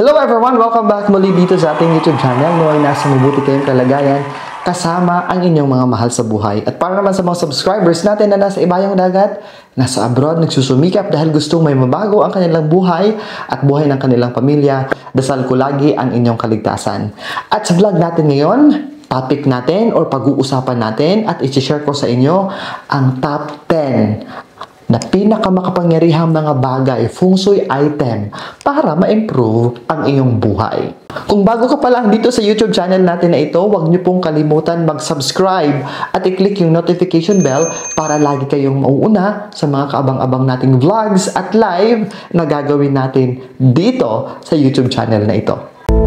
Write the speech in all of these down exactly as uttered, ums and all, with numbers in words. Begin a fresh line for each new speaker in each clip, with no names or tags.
Hello everyone! Welcome back muli dito sa ating YouTube channel. Naway nasa mabuti kayong kalagayan kasama ang inyong mga mahal sa buhay. At para naman sa mga subscribers natin na nasa ibayang dagat, nasa abroad, nagsusumikap dahil gustong may mabago ang kanilang buhay at buhay ng kanilang pamilya, dasal ko lagi ang inyong kaligtasan. At sa vlog natin ngayon, topic natin or pag-uusapan natin at i-share ko sa inyo ang top ten na pinakamakapangyarihang mga bagay, feng shui item para ma-improve ang iyong buhay. Kung bago ka pa lang dito sa YouTube channel natin na ito, huwag niyo pong kalimutan mag-subscribe at i-click yung notification bell para lagi kayong mauuna sa mga kaabang-abang nating vlogs at live na gagawin natin dito sa YouTube channel na ito.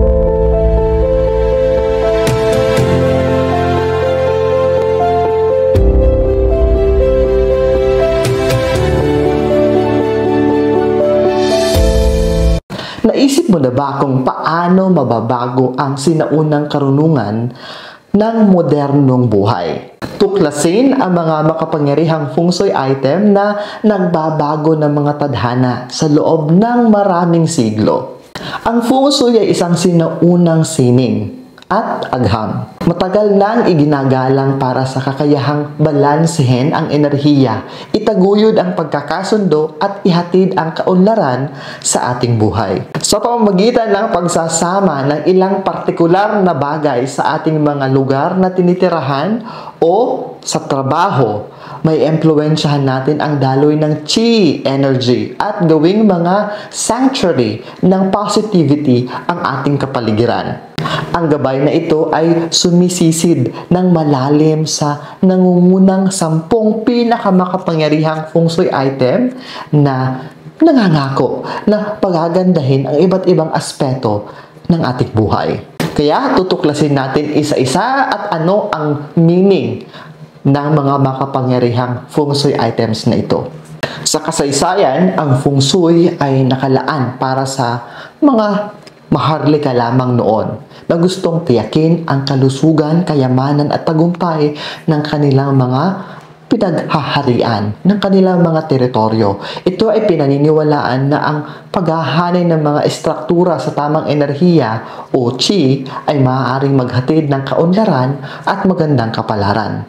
Naisip mo na ba kung paano mababago ang sinaunang karunungan ng modernong buhay? Tuklasin ang mga makapangyarihang feng shui item na nagbabago ng mga tadhana sa loob ng maraming siglo. Ang feng shui ay isang sinaunang sining at agham. Matagal nang iginagalang para sa kakayahang balansehin ang enerhiya, itaguyod ang pagkakasundo at ihatid ang kaunlaran sa ating buhay. Sa pamamagitan ng pagsasama ng ilang partikular na bagay sa ating mga lugar na tinitirahan o sa trabaho, may impluwensyahan natin ang daloy ng chi energy at gawing mga sanctuary ng positivity ang ating kapaligiran. Ang gabay na ito ay sumisisid ng malalim sa nangungunang sampung pinakamakapangyarihang feng shui item na nangangako na pagagandahin ang iba't ibang aspeto ng ating buhay. Kaya tutuklasin natin isa-isa at ano ang meaning ng mga makapangyarihang feng shui items na ito. Sa kasaysayan, ang feng shui ay nakalaan para sa mga maharlika lamang noon na gustong tiyakin ang kalusugan, kayamanan at tagumpay ng kanilang mga pinaghaharian, ng kanilang mga teritoryo. Ito ay pinaniniwalaan na ang paghahanay ng mga estruktura sa tamang enerhiya o chi ay maaaring maghatid ng kaunlaran at magandang kapalaran.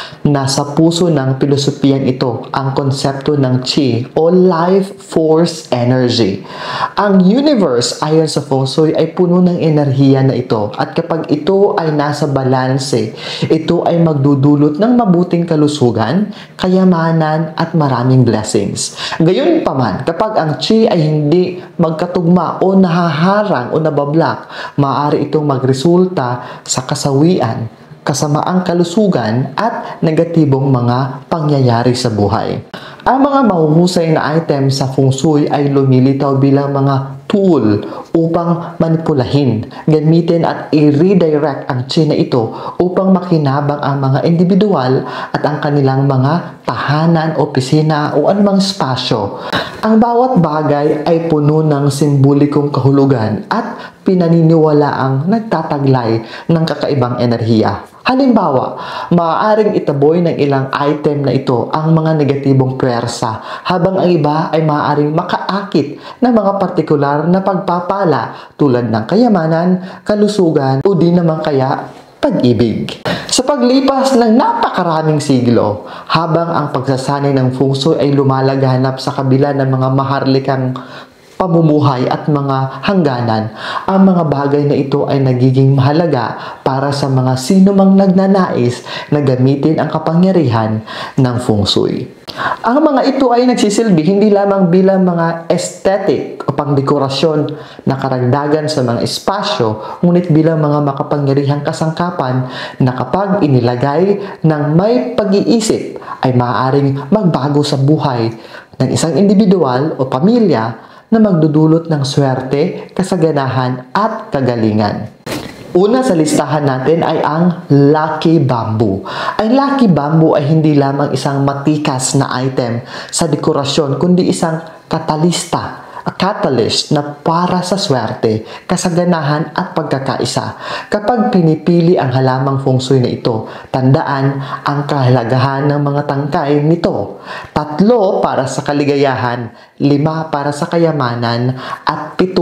Nasa puso ng pilosopiyang ito ang konsepto ng chi o life force energy. Ang universe ayon sa feng shui ay puno ng enerhiya na ito at kapag ito ay nasa balanse, ito ay magdudulot ng mabuting kalusugan, kayamanan at maraming blessings. Gayunpaman, kapag ang chi ay hindi magkatugma o nahaharang o nabablak, maaari itong magresulta sa kasawian, kasamaang kalusugan at negatibong mga pangyayari sa buhay. Ang mga mahuhusay na item sa feng shui ay lumilitaw bilang mga tool upang manipulahin, gamitin at i-redirect ang chi na ito upang makinabang ang mga individual at ang kanilang mga tahanan, opisina o anumang spasyo. Ang bawat bagay ay puno ng simbolikong kahulugan at pinaniniwalaang nagtataglay ng kakaibang enerhiya. Halimbawa, maaaring itaboy ng ilang item na ito ang mga negatibong pwersa, habang ang iba ay maaaring makaakit ng mga partikular na pagpapala tulad ng kayamanan, kalusugan o di naman kaya pag-ibig. Sa paglipas ng napakaraming siglo, habang ang pagsasanay ng feng shui ay lumalaganap sa kabila ng mga maharlikang pamumuhay at mga hangganan, ang mga bagay na ito ay nagiging mahalaga para sa mga sino mang nagnanais na gamitin ang kapangyarihan ng feng shui. Ang mga ito ay nagsisilbi hindi lamang bilang mga aesthetic o pangdekorasyon na karagdagan sa mga espasyo, ngunit bilang mga makapangyarihang kasangkapan na kapag inilagay ng may pag-iisip ay maaaring magbago sa buhay ng isang individual o pamilya na magdudulot ng swerte, kasaganahan at kagalingan. Una sa listahan natin ay ang Lucky Bamboo. Ang Lucky Bamboo ay hindi lamang isang matikas na item sa dekorasyon, kundi isang katalista, a catalyst na para sa swerte, kasaganahan at pagkakaisa. Kapag pinipili ang halamang feng shui na ito, tandaan ang kahalagahan ng mga tangkay nito. Tatlo para sa kaligayahan, lima para sa kayamanan, at pito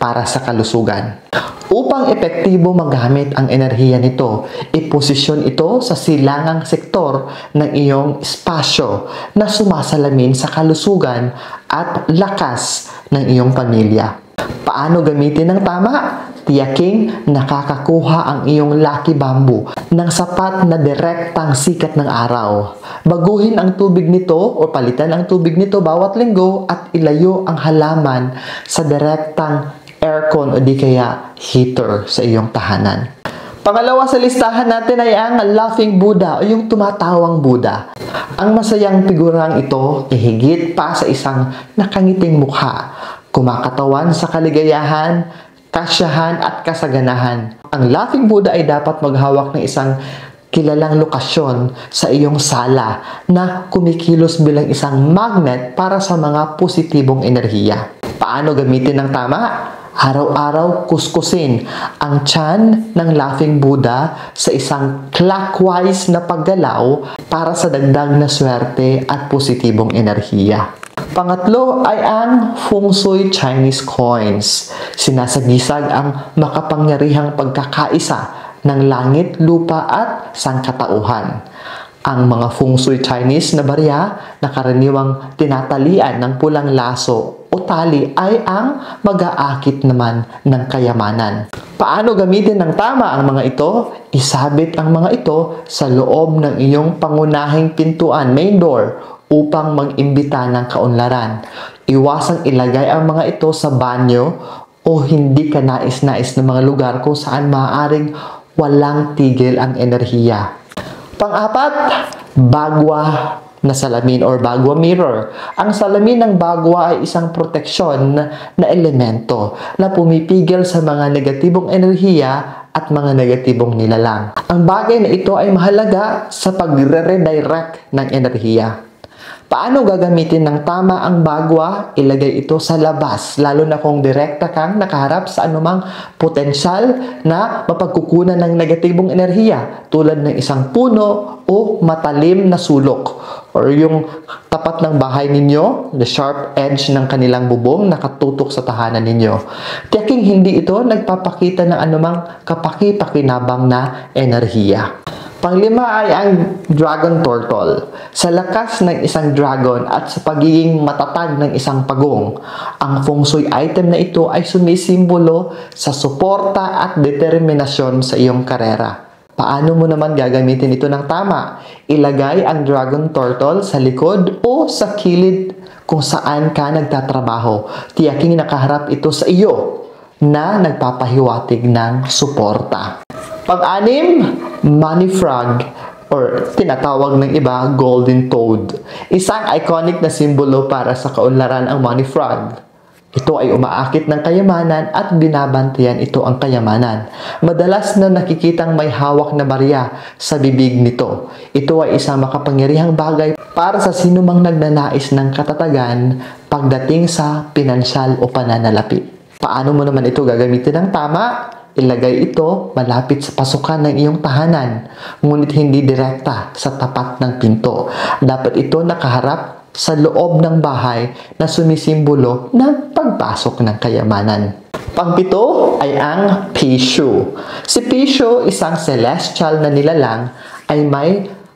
para sa kalusugan. Upang epektibo magamit ang enerhiya nito, iposisyon ito sa silangang sektor ng iyong espasyo na sumasalamin sa kalusugan at lakas ng iyong pamilya. Paano gamitin ng tama? Tiyaking nakakakuha ang iyong lucky bamboo ng sapat na direktang sikat ng araw. Baguhin ang tubig nito o palitan ang tubig nito bawat linggo at ilayo ang halaman sa direktang aircon o di kaya heater sa iyong tahanan. Pangalawa sa listahan natin ay ang Laughing Buddha o yung tumatawang Buddha. Ang masayang figurang ito ay higit pa sa isang nakangiting mukha, kumakatawan sa kaligayahan, kasyahan at kasaganahan. Ang Laughing Buddha ay dapat maghawak ng isang kilalang lokasyon sa iyong sala na kumikilos bilang isang magnet para sa mga positibong enerhiya. Paano gamitin ng tama? Araw-araw kuskusin ang tiyan ng Laughing Buddha sa isang clockwise na paggalaw para sa dagdag na swerte at positibong enerhiya. Pangatlo ay ang Feng Shui Chinese Coins. Sinasagisag ang makapangyarihang pagkakaisa ng langit, lupa at sangkatauhan. Ang mga Feng Shui Chinese na barya na karaniwang tinatalian ng pulang laso o tali ay ang mag-aakit naman ng kayamanan. Paano gamitin ng tama ang mga ito? Isabit ang mga ito sa loob ng iyong pangunahing pintuan, main door, upang mag-imbita ng kaunlaran. Iwasang ilagay ang mga ito sa banyo o hindi ka nais-nais na mga lugar kung saan maaaring walang tigil ang enerhiya. Pang-apat, bagwa na salamin or bagwa mirror. Ang salamin ng bagwa ay isang proteksyon na elemento na pumipigil sa mga negatibong enerhiya at mga negatibong nilalang. Ang bagay na ito ay mahalaga sa pagre-redirect ng enerhiya. Paano gagamitin ng tama ang bagwa? Ilagay ito sa labas, lalo na kung direkta kang nakaharap sa anumang potensyal na mapagkukunan ng negatibong enerhiya tulad ng isang puno o matalim na sulok or yung tapat ng bahay ninyo, the sharp edge ng kanilang bubong nakatutok sa tahanan ninyo. Tiyaking hindi ito nagpapakita ng anumang kapaki-pakinabang na enerhiya. Panglima ay ang dragon turtle. Sa lakas ng isang dragon at sa pagiging matatag ng isang pagong, ang Feng Shui item na ito ay sumisimbolo sa suporta at determinasyon sa iyong karera. Paano mo naman gagamitin ito ng tama? Ilagay ang dragon turtle sa likod o sa kilid kung saan ka nagtatrabaho. Tiyaking nakaharap ito sa iyo na nagpapahiwatig ng suporta. Pang-anim, money frog or tinatawag ng iba, golden toad. Isang iconic na simbolo para sa kaunlaran ang money frog. Ito ay umaakit ng kayamanan at binabantayan ito ang kayamanan. Madalas na nakikitang may hawak na barya sa bibig nito. Ito ay isang makapangyarihang bagay para sa sinumang nagnanais ng katatagan pagdating sa pinansyal o pananalapi. Paano mo naman ito gagamitin ng tama? Ilagay ito malapit sa pasukan ng iyong tahanan, ngunit hindi direkta sa tapat ng pinto. Dapat ito nakaharap sa loob ng bahay na sumisimbolo ng pagpasok ng kayamanan. Pangpito ay ang Pishu. Si Pishu, isang celestial na nilalang, ay may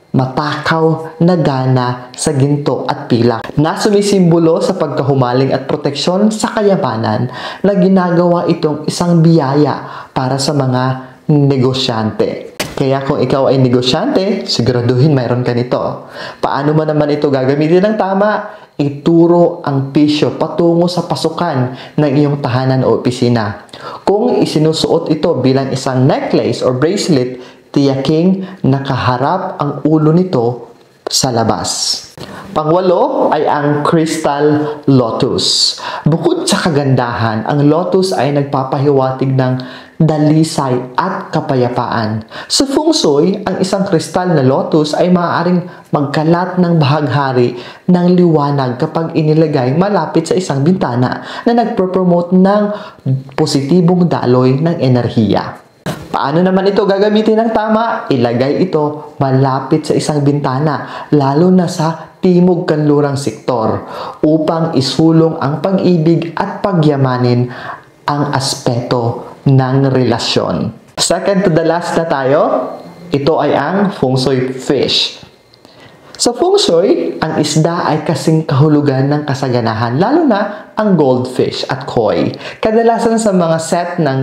matakaw na gana sa ginto at pilak na sumisimbolo sa pagkahumaling at proteksyon sa kayamanan na ginagawa itong isang biyaya para sa mga negosyante. Kaya kung ikaw ay negosyante, siguraduhin mayroon ka nito. Paano mo naman ito gagamitin ng tama? Ituro ang pisyo patungo sa pasukan ng iyong tahanan o opisina. Kung isinusuot ito bilang isang necklace or bracelet, tiyaking nakaharap ang ulo nito sa labas. Pangwalo ay ang crystal lotus. Bukod sa kagandahan, ang lotus ay nagpapahiwatig ng dalisay at kapayapaan. Sa Feng Shui, ang isang kristal na lotus ay maaaring magkalat ng bahaghari ng liwanag kapag inilagay malapit sa isang bintana na nagpropromote ng positibong daloy ng enerhiya. Paano naman ito gagamitin ng tama? Ilagay ito malapit sa isang bintana, lalo na sa timog kanlurang sektor, upang isulong ang pag-ibig at pagyamanin ang aspeto ng relasyon. Second to the last na tayo, ito ay ang Feng Shui fish. Sa Feng Shui, ang isda ay kasing kahulugan ng kasaganahan, lalo na ang goldfish at koi. Kadalasan sa mga set ng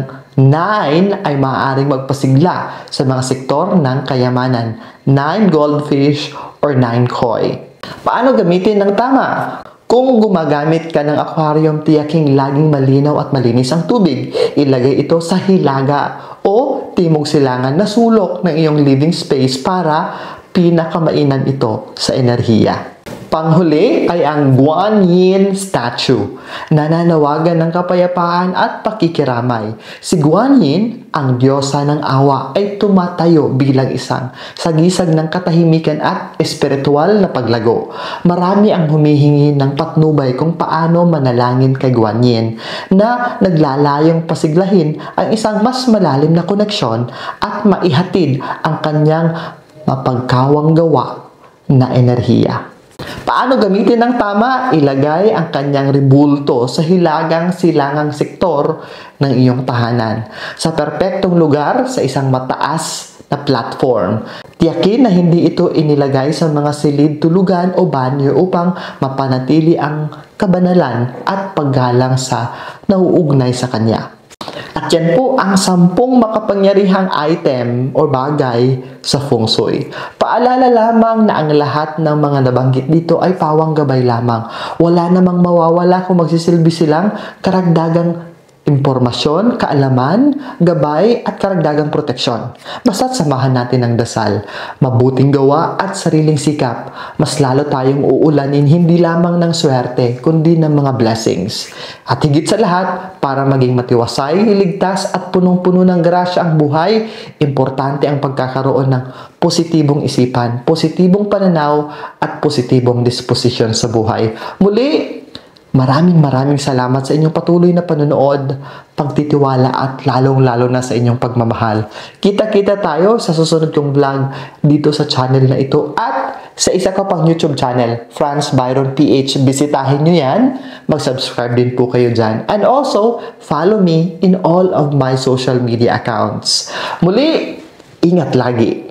nine ay maaaring magpasigla sa mga sektor ng kayamanan, nine goldfish or nine koi. Paano gamitin ng tama? Kung gumagamit ka ng aquarium, tiyaking laging malinaw at malinis ang tubig. Ilagay ito sa hilaga o timog silangan na sulok ng iyong living space para pinakamainam ito sa enerhiya. Panghuli ay ang Guanyin statue, nananawagan ng kapayapaan at pakikiramay. Si Guanyin, ang diyosa ng awa, ay tumatayo bilang isang sagisag ng katahimikan at espiritual na paglago. Marami ang humihingi ng patnubay kung paano manalangin kay Guanyin na naglalayong pasiglahin ang isang mas malalim na koneksyon at maihatid ang kanyang mapagkawang gawa na enerhiya. Paano gamitin ng tama? Ilagay ang kanyang ribulto sa hilagang silangang sektor ng iyong tahanan. Sa perpektong lugar sa isang mataas na platform. Tiyakin na hindi ito inilagay sa mga silid tulugan o banyo upang mapanatili ang kabanalan at paggalang sa nauugnay sa kanya. At yan po ang sampung makapangyarihang item o bagay sa Feng Shui. Paalala lamang na ang lahat ng mga nabanggit dito ay pawang gabay lamang. Wala namang mawawala kung magsisilbi silang karagdagang impormasyon, kaalaman, gabay at karagdagang proteksyon. Basta't samahan natin ang dasal, mabuting gawa at sariling sikap. Mas lalo tayong uulanin hindi lamang ng swerte, kundi ng mga blessings. At higit sa lahat, para maging matiwasay, ligtas at punong-puno ng grasya ang buhay, importante ang pagkakaroon ng positibong isipan, positibong pananaw at positibong disposisyon sa buhay. Muli, maraming maraming salamat sa inyong patuloy na panonood, pagtitiwala at lalong-lalo na sa inyong pagmamahal. Kita-kita tayo sa susunod kong vlog dito sa channel na ito at sa isa ka pang YouTube channel, Franz Byron P H. Bisitahin nyo yan. Mag-subscribe din po kayo dyan. And also, follow me in all of my social media accounts. Muli, ingat lagi.